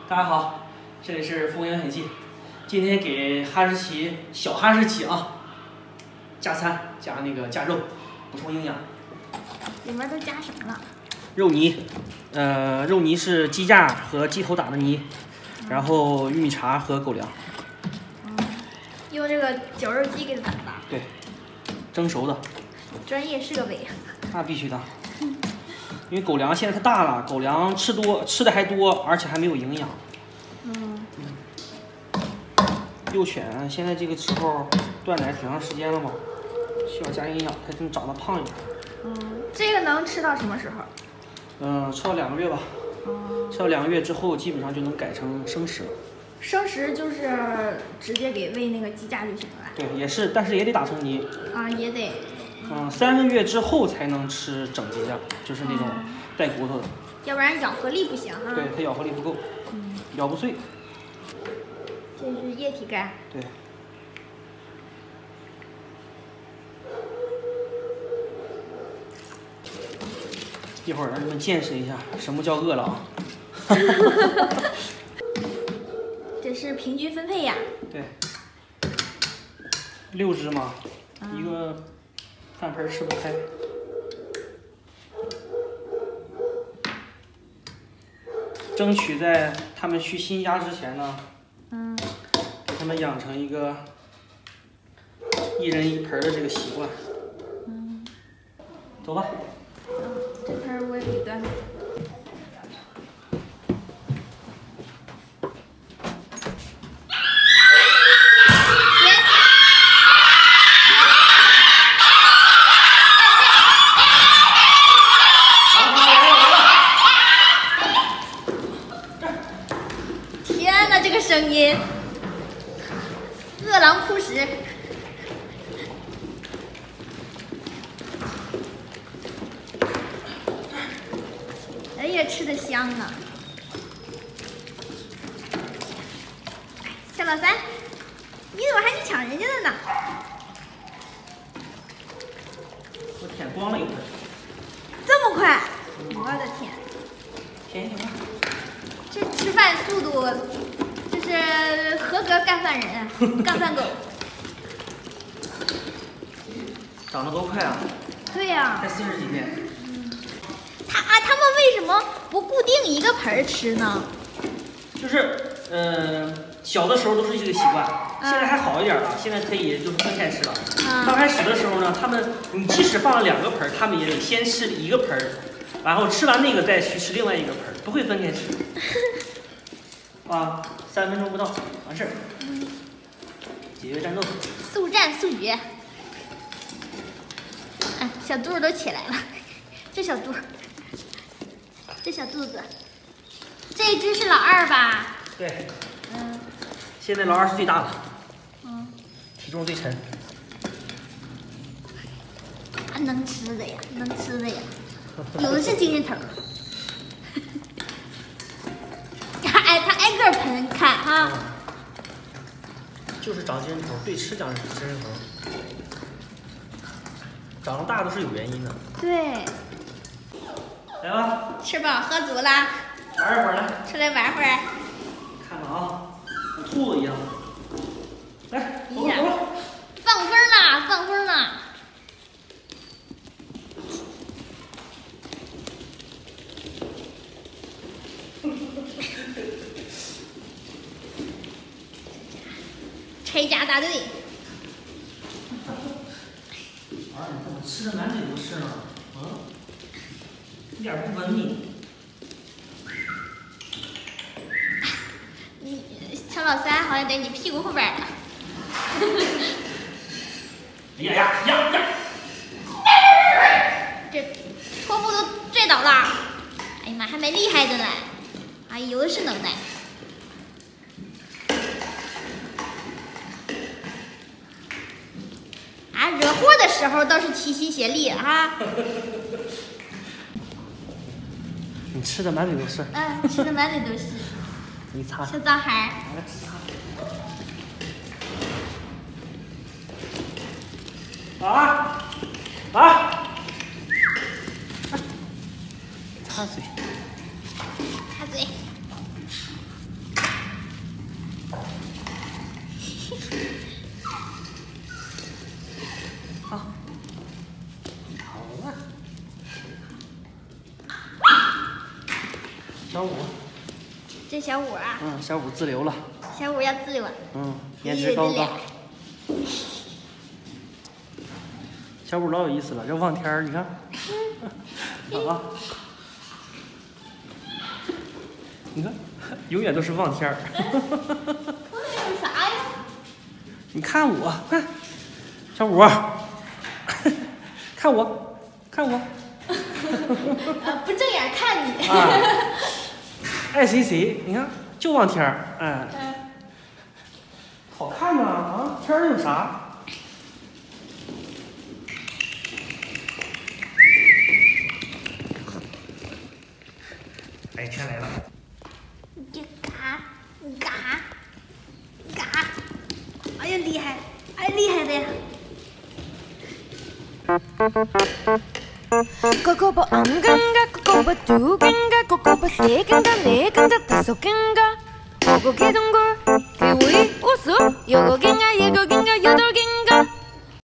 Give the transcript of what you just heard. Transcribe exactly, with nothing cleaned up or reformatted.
大家好，这里是丰盈很记，今天给哈士奇小哈士奇啊加餐，加那个加肉，补充营养。 里面都加什么了？ 肉泥，呃，肉泥是鸡架和鸡头打的泥，嗯、然后玉米碴和狗粮。 嗯，用这个绞肉机给它打的。 对，蒸熟的。 专业设备。 那必须的。因为狗粮现在太大了，狗粮吃多吃的还多，而且还没有营养。 嗯。 嗯。幼犬现在这个时候断奶挺长时间了嘛，需要加营养，才能长得胖一点。 嗯，这个能吃到什么时候？ 嗯，吃到两个月吧。嗯。吃到两个月之后，基本上就能改成生食了。 生食就是直接给喂那个鸡架就行了。 对，也是，但是也得打成泥。 啊，也得。 嗯，三个月之后才能吃整鸡架，就是那种带骨头的， 要不然咬合力不行哈。 对，它咬合力不够，嗯，咬不碎。 这是液体干。 对。一会儿让你们见识一下什么叫饿了啊！ 这是平均分配呀。 对。六只嘛，嗯、一个。饭盆吃不开，争取在他们去新家之前呢，嗯，给他们养成一个一人一盆的这个习惯。嗯，走吧。 嗯，这盆我也给端。这个声音，饿狼扑食。哎呀，吃的香啊！小老三，你怎么还去抢人家的呢？ 我舔光了一盆。 这么快？我的天！ 舔一舔吧。 这吃饭速度。这是合格干饭人，干饭狗。 长得多快啊！ 对呀、啊， 才四十几天。 嗯，他啊，他们为什么不固定一个盆吃呢？ 就是，呃，小的时候都是这个习惯，现在还好一点了，现在可以就是分开吃了。嗯、刚开始的时候呢，他们你即使放了两个盆，他们也得先吃一个盆，然后吃完那个再去吃另外一个盆，不会分开吃。啊。三分钟不到，完事儿。嗯。解决战斗。 速战速决。哎，小肚子都起来了，这小肚，这小肚子，这一只是老二吧？ 对。嗯。现在老二是最大的。嗯。体重最沉。 啊，能吃的呀，能吃的呀，有的是精神头。哎，他挨个喷，看哈、嗯， 就是长精神头，对吃长精神头，长得大都是有原因的。 对， 来吧， 吃饱喝足了， 玩一会儿来， 出来玩会儿。 看看啊，跟兔子一样。来，走了走了， 放风呢，放风呢。拆家大队。 儿，你怎么吃的满嘴都是呢？嗯，一点不文明。 你小老三好像在你屁股后边了。 呀呀呀呀！ 这托付都拽倒了。哎呀妈，还没厉害的呢。哎，有的是能耐。啊，惹祸的时候倒是齐心协力啊。 你吃的满嘴都是。 嗯，吃的满嘴都是。 你擦。 小脏孩。 来擦。啊啊！擦嘴。 擦嘴。 小五。 这小五啊。 嗯，小五自留了。 小五要自留了。 嗯，颜值高高。小五老有意思了，这望天儿，你看。啊。你看，永远都是望天儿。 我那有啥呀？ 你看我，看，小五，看我，看我。 呃，不正眼看你。 啊。爱谁谁，你看就望天儿，哎。嗯。好看吗？啊，天儿有啥？哎，天来了。 你嘎嘎嘎！哎呀，厉害！哎，厉害的呀！ 꼬꼬보 엉간가 꼬꼬보 두 개인가 꼬꼬보 세 개인가 네 개인가 다섯 개인가 고고기 동굴 그 위에 우수 여섯 개인가 일곱 개인가 여덟 개인가